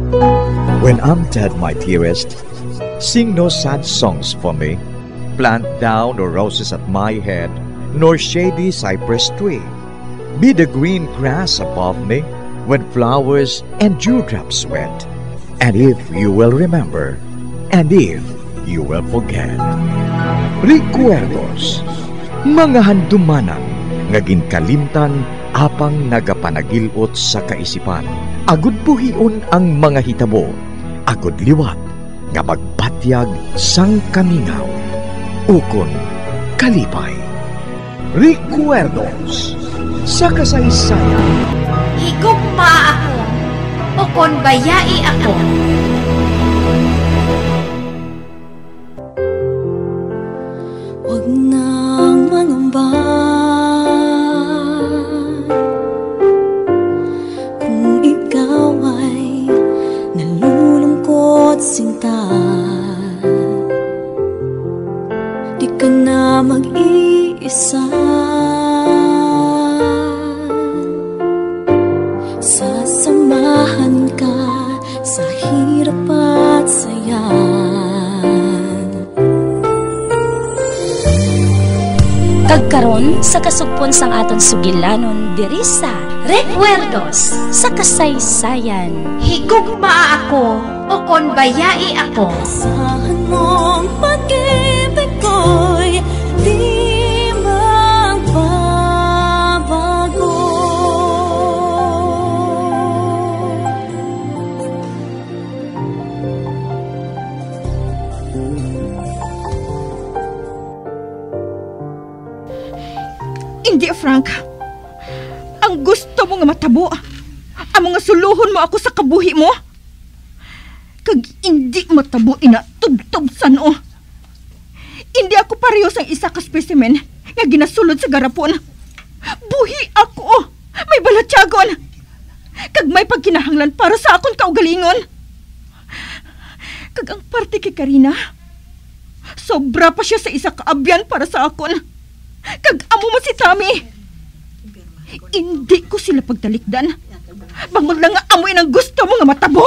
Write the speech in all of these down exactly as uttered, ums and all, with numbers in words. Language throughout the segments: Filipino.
When I'm dead, my dearest, sing no sad songs for me. Plant down no roses at my head, nor shady cypress tree. Be the green grass above me, when flowers and dewdrops wet. And if you will remember, and if you will forget. Recuerdos, mga handumanan, nga ginkalimtan, apang nagapanagilot sa kaisipan. Agud buhion ang mga hitabo, agud liwat, nga magpatyag sang kamingaw. Ukon kalipay. Recuerdos sa kasaysayan. Higugma ako, ukon bayai ako. Huwag nang mangamba kung ikaw ay nalulungkot sinta. Di ka na mag-iisa. Sasamahan ka sa hirap at saya. Kagkaron sa kasugpon sang aton sugilanon diri sa Recuerdos sa kasaysayan. Higugma ako, ukon bayai ako. Asahan mong pag-ibig ko'y di magbabago. Hindi, Frank. Ang gusto mo nga matabo, ang mga suluhon mo ako sa kabuhi mo. Kag hindi matabo ina tubtob sano. Hindi ako pareho sang isa ka specimen nga ginasulod sa garapon. Buhi ako, may balatyagon. Kag may pagkinahanglan para sa akon kaugalingon. Kag ang parte kay Karina, sobra pa siya sa isa ka abyan para sa akon. Kag amo mo si Tommy. Hindi ko sila pagtalikdan. Bangod lang nga amoy ng gusto mo nga matabo.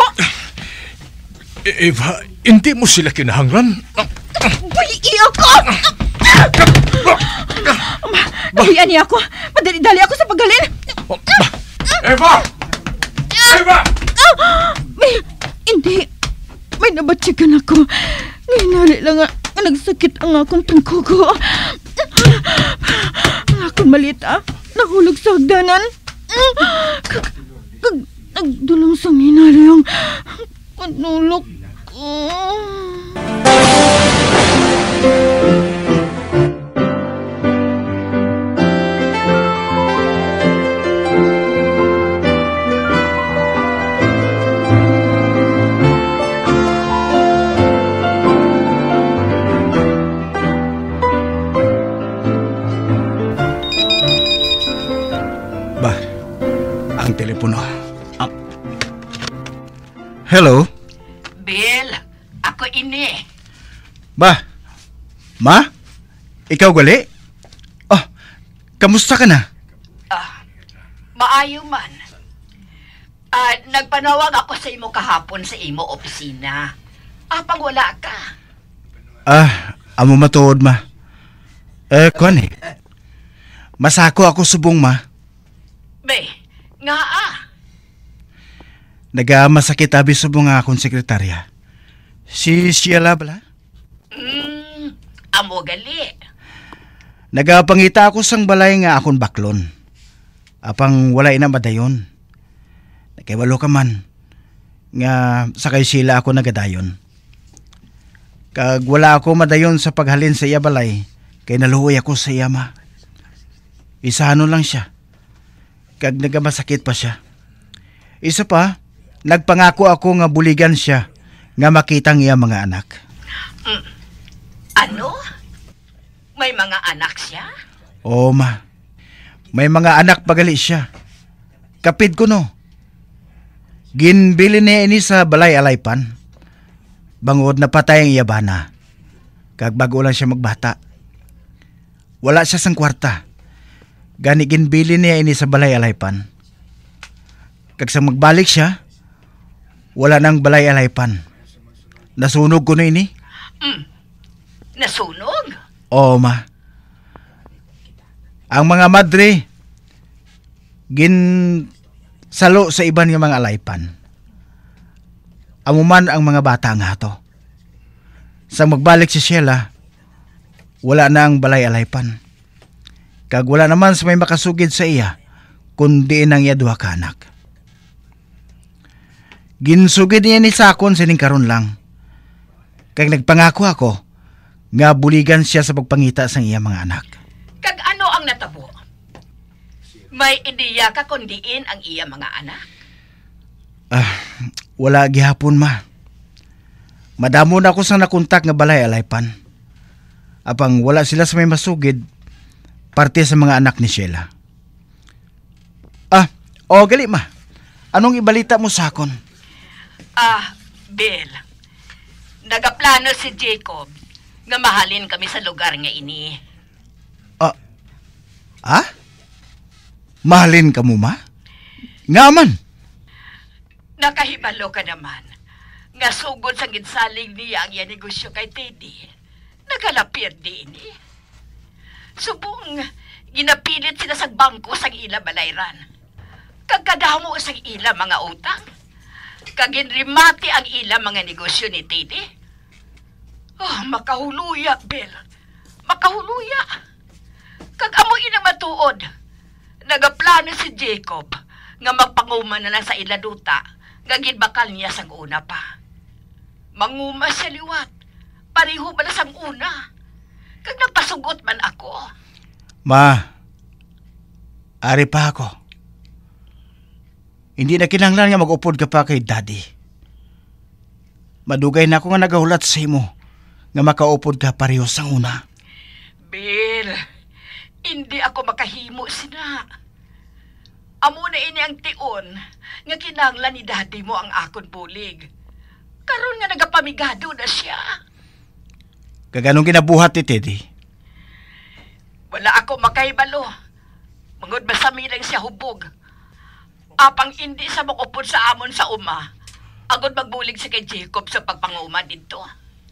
Eva, hindi mo sila kinahanglan. Buhi ako! Buhian niya ako. Madali-dali ako sa paggalin. Eva! Eva! May, hindi. May nabatsikan ako. Ngayon lang nga, nagsakit ang akong tungkugo. Akong malita. Nahulog sa hagdanan. Kag, kag, nagdulong sa minali ang panulok ko. Telepono. Ah. Hello? Bill, ako ini. Ba? Ma? Ikaw gali? Oh, kamusta ka na? Ah, maayo man. Ah, nagpanawag ako sa imo kahapon sa imo opisina. Apang wala ka. Ah, amo matuod, ma. Eh, kuan eh. Masako ako subong, ma. Be, nga ah. Nagamasakit abi subong nga akong sekretarya. Si Sheila bala? Hmm, amo gali. Nagapangita ako sang balay nga akong baklon. Apang walay na madayon. Nakiwalo ka man. Nga sakay sila ako nagadayon. Kag wala ako madayon sa paghalin sa iya balay, kay naluoy ako sa iya, ma. Isano lang siya. Kag nagamasakit pa siya. Isa pa, nagpangako ako nga buligan siya nga makitang iya mga anak. Mm. Ano? May mga anak siya? Oo, ma. May mga anak pagali siya. Kapid ko no. Ginbili niya ini sa balay alaypan. Bangod na patay ang iyabana. Kag bago lang siya magbata. Wala siya sang kwarta. Gani ginbili niya ini sa balay alaypan. Kag sa magbalik siya, wala nang balay alaypan. Nasunog ko na ini. Mm. Nasunog? Oo, ma. Ang mga madre, gin salo sa iban nga mga alaypan. Amuman ang mga bata nga to. Sa magbalik si Sheila, wala na ang balay alaypan. Kag wala naman sa may makasugid sa iya, kundi nang iya duha ka anak. Ginsugid niya ni Sakon sining karon lang. Kag nagpangako ako nga buligan siya sa pagpangita sang iya mga anak. Kag ano ang natabo? May ideya ka kung diin ang iya mga anak? Ah, wala gihapon, ma. Madamo na ako sa nakontak nga balay alaypan. Apang wala sila sa may masugid, parte sa mga anak ni Sheila. Ah, o gali, ma. Anong ibalita mo sa akon? Ah, Bill. Nagaplano si Jacob nga mahalin kami sa lugar nga ini. Ah, ah? Mahalin ka mo, ma? Nga man. Nakahibalo ka naman. Nga sugod sa ginsaling niya ang iya negosyo kay Teddy. Nagalapir din eh. Subong, ginapilit sila sa bangko sa ila balayran. Kagkadamo sa ila mga utang. Kaginrimati ang ila mga negosyo ni Teddy. Oh, makahuluya, Bill. Makahuluya. Kag-amoy na matuod. Nagaplano si Jacob nga magpanguma na lang sa ila duta nga ginbakal niya sang una pa. Manguma siya liwat. Pariho ba na sang una? Kag nagpasugot man ako. Ma, ari pa ako. Hindi na kinanglan nga mag-upod ka pa kay Daddy. Madugay na ako nga nagahulat sa imo nga makaupod ka pareho sang una. Bill, hindi ako makahimo sina. Amo na ini ang tion nga kinanglan ni Daddy mo ang akon bulig. Karon nga nagapamigado na siya. Kaganong ginabuhat ni Teddy? Wala ako makahibalo. Mangod masami lang siya hubog. Apang hindi sa makupod sa amon sa uma, agod magbulig si kay Jacob sa pagpanguma dito.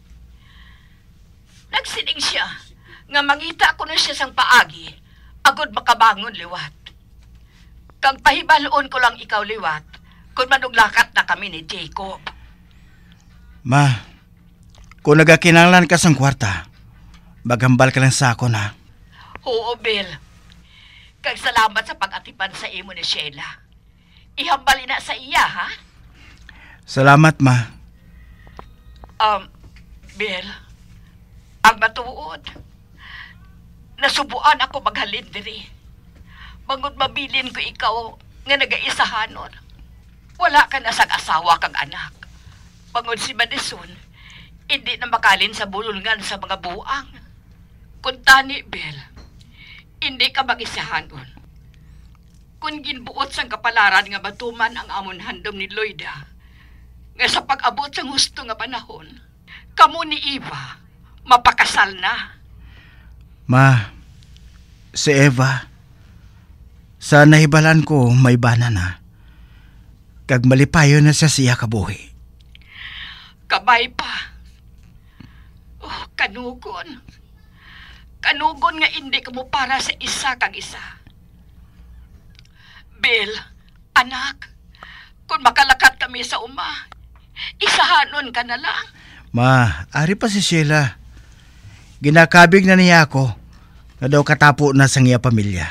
Nagsiling siya, nga mangita ko na siya sang paagi, agod makabangon liwat. Kang pahibaloon ko lang ikaw liwat, kung manuglakat na kami ni Jacob. Ma, kung nagakinanglan ka sang kwarta, magambal ka lang sa ako na. Oo, Bill. Kag salamat sa pag-atipan sa imo ni Sheila. Ihambali na sa iya, ha? Salamat, ma. Um, Bill, ang matuod, nasubuan ako maghalin diri. Bangod mabilin ko ikaw nga nagaisahanon. Wala ka na sang asawa kag anak. Bangod si Madison, hindi na makalin sa bulungan sa mga buang. Kung tani, Bill, hindi ka mag-isahanon. Kung ginbuot sang kapalaran nga batuman ang amon handom ni Loida, nga sa pag-abot sang husto nga panahon, kamo ni Eva, mapakasal na. Ma, si Eva, sa nahibalan ko may bana na, kag malipayo na siya siya kabuhi. Kabay pa. Oh, kanugon. Kanugon nga hindi ka mo para sa isa kag isa. Bill, anak, kung makalakat kami sa uma, isahanon ka na lang. Ma, ari pa si Sheila. Ginakabig na niya ako na daw katapo na sa iya pamilya.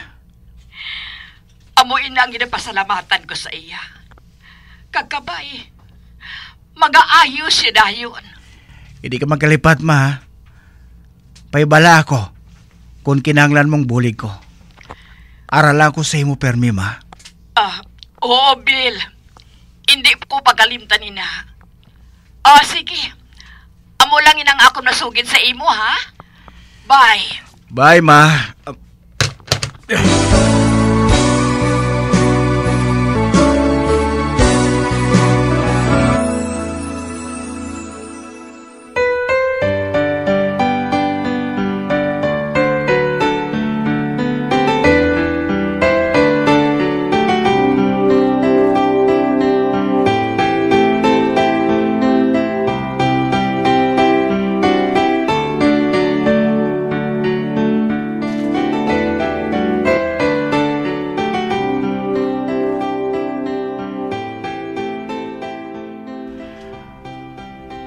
Amoy na ang ginapasalamatan ko sa iya. Kagkabay, mag-aayos siya dayon. Hindi ka magkalipat, ma. Paibala ako kung kinanglan mong bulig ko. Aralan ko sa imo permi, ma. Ah, oo, Bill. Hindi ko pagalimtan ina. Ah, sige. Amo lang inang ako nasugid sa imo, ha? Bye. Bye, ma.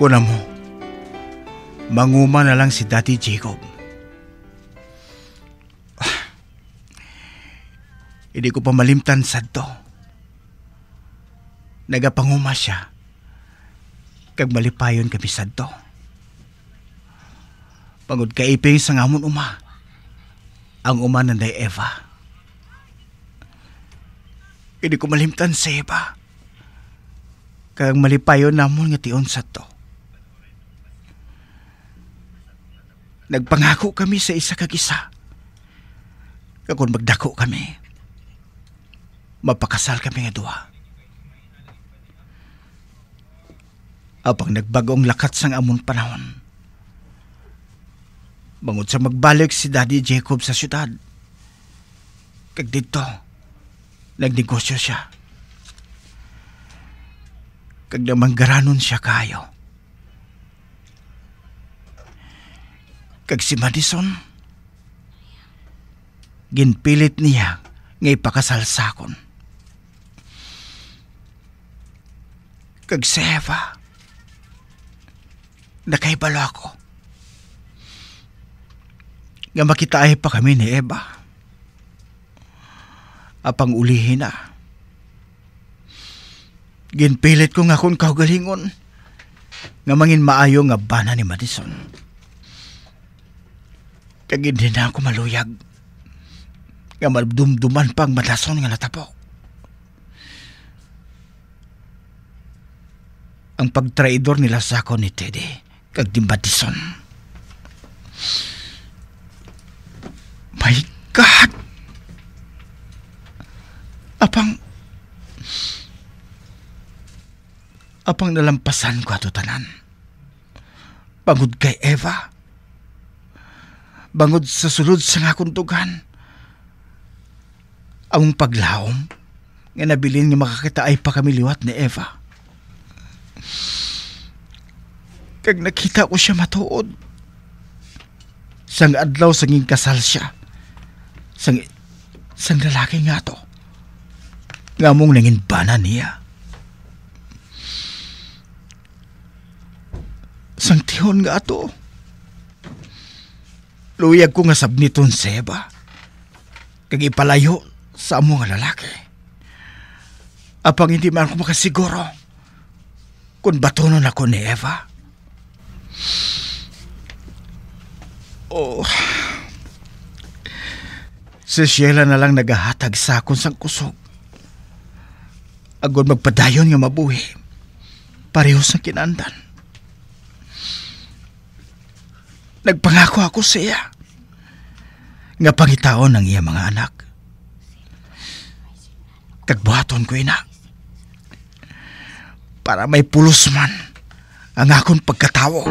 Kuna mo, manguma na lang si Daddy Jacob. Ah, hindi ko pa malimtan sadto. Nagapanguma siya, kag malipayon kami sadto. Pangod kaiping sa ngamon uma, ang uma nanday Eva. Hindi ko malimtan sa Eva, kag malipayon namon nga tion sadto. Nagpangako kami sa isa kag isa. Kung magdako kami, mapakasal kami nga duha. Apang nagbagong lakat sang amon panahon, bangod sa magbalik si Daddy Jacob sa syudad, kag dito, nagnegosyo siya. Kag namanggaranon siya kayo. Kag si Madison, ginpilit niya nga ipakasal sakon. Kag si Eva, nakaibalo ako. Nga makitaay pa kami ni Eva. Apang ulihin na. Ginpilit ko nga kung kaugalingon nga mangin maayo nga bana ni Madison. Kag hindi na ako maluyag nga madumduman pang madason nga natapo. Ang pagtraidor nila sa ako ni Teddy kag di Madison. My God! Apang Apang nalampasan ko ato tanan. Bangod kay Eva. Bangod sa sulod sa nga kuntugan. Ang paglaom nga nabilin nga makakita ay pa kami liwat ni Eva. Kag nakita ko siya matuod. Sang adlaw sanging kasal siya. Sang, sang lalaki nga to. Nga mong nangin bana niya. Sang tihon nga to. Luyag ko nga sabniton sa Eva. Kag ipalayo sa amo nga lalaki. Apang hindi man ako makasiguro kung batunon ako ni Eva. Oh. Si Sheila na lang nagahatag sa akon sang kusog. Agod magpadayon nga mabuhi. Pareho sa kinandan. Nagpangako ako sa iya nga pangitaon ng iya mga anak. Kagbuhaton ko ina para may pulos man ang akong pagkatawo.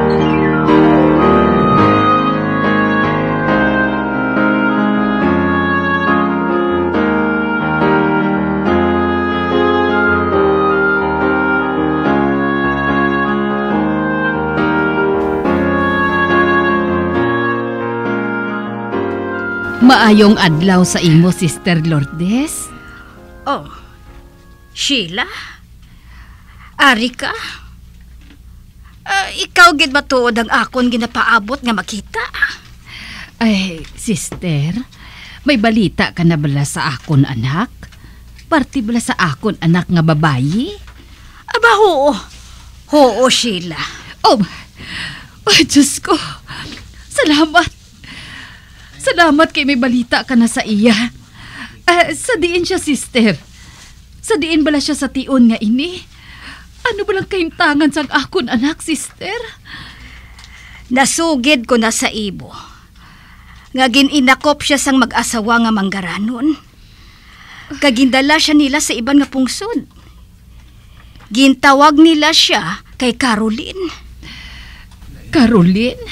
Maayong adlaw sa imo, Sister Lourdes. Oh, Sheila? Ari ka? Uh, ikaw gid matuod ang akon ginapaabot nga makita. Ay, sister, may balita ka na bala sa akon anak? Parti bala sa akon anak nga babayi? Aba, oo. Oo, Sheila. Oh, ay, Diyos ko. Salamat. Salamat kay may balita ka na sa iya. Uh, sa diin siya, sister? Sa diin bala siya sa tion nga ini? Ano balang kaimtangan sang akon anak, sister? Nasugid ko na sa ibo. Nga gininakop siya sang mag-asawa nga manggaranon. Kagindala siya nila sa iban nga pungsod. Gintawag nila siya kay Caroline. Caroline?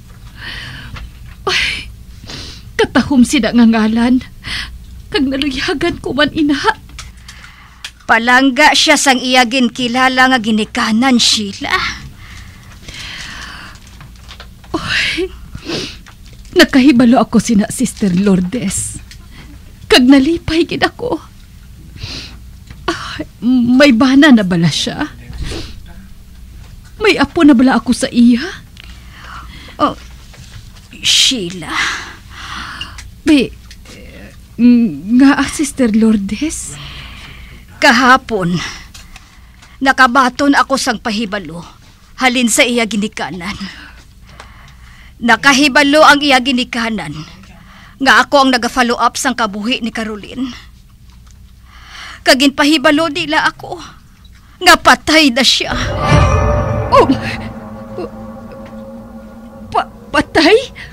Ay, katahom sila nga ngalan. Kag naluyagan ko man ina. Palangga siya sang iya ginkilala nga ginikanan, Sheila. Oy, nakahibalo ako sina Sister Lourdes. Kag nalipay gid ako. Ah, may bana na bala siya? May May apo na bala ako sa iya? Oh, Sheila. May, nga, Sister Lourdes? Kahapon, nakabaton ako sang pahibalo, halin sa iya ginikanan. Nakahibalo ang iya ginikanan, nga ako ang naga-follow up sang kabuhi ni Caroline. Kagin pahibalo dila ako, nga patay na siya. Oh, pa patay?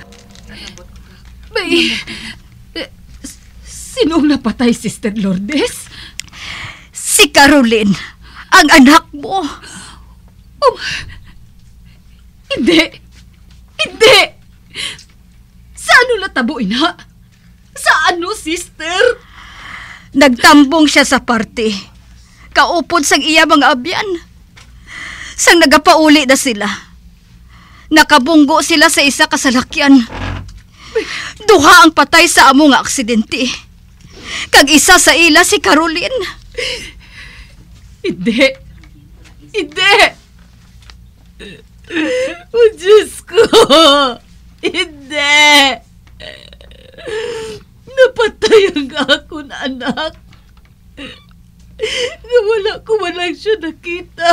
May, sinong napatay, Sister Lourdes? Si Caroline, ang anak mo. Oh, hindi. Hindi. Sa ano natabo, ina? Sa ano, sister? Nagtambong siya sa party. Kaupod sang iya mga abyan. Sang nagapauli na sila. Nakabunggo sila sa isa kasalakyan. Duha ang patay sa amo nga aksidente. Kag isa sa ila si Caroline. Hindi. Hindi. Oh, Diyos ko. Hindi. Napatay ang akong anak. Nga wala ko walang siya nakita.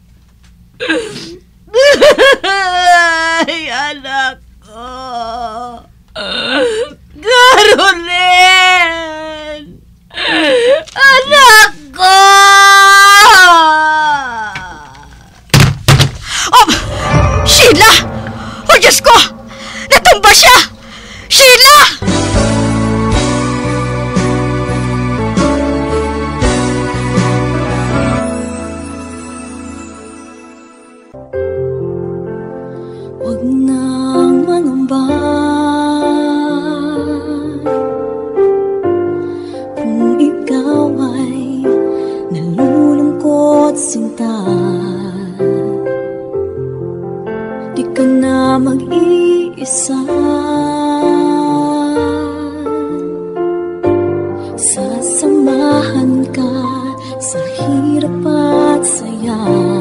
Ay, anak ko. Caroline! Anak ko! Oh! Sheila! Oh, Diyos ko! Natumba siya! Sheila! Huwag nang mangamba kung ikaw ay nalulungkot sinta. Di ka na mag-iisa. Sasamahan ka sa hirap at saya.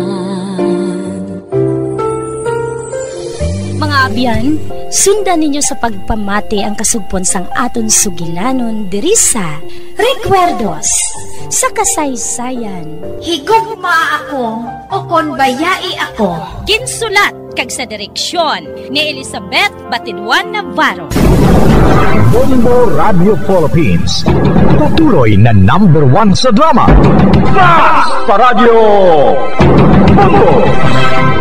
Mga abyan, sundan ninyo sa pagpamati ang kasugpon sang aton sugilanon diri sa Recuerdos sa kasaysayan. Higugma ako o kon bayai ako. Ginsulat kag sa direksyon ni Elizabeth Batiduan Navarro. Bombo Radio Philippines, patuloy na number one sa drama. Fast pa Radio Bombo!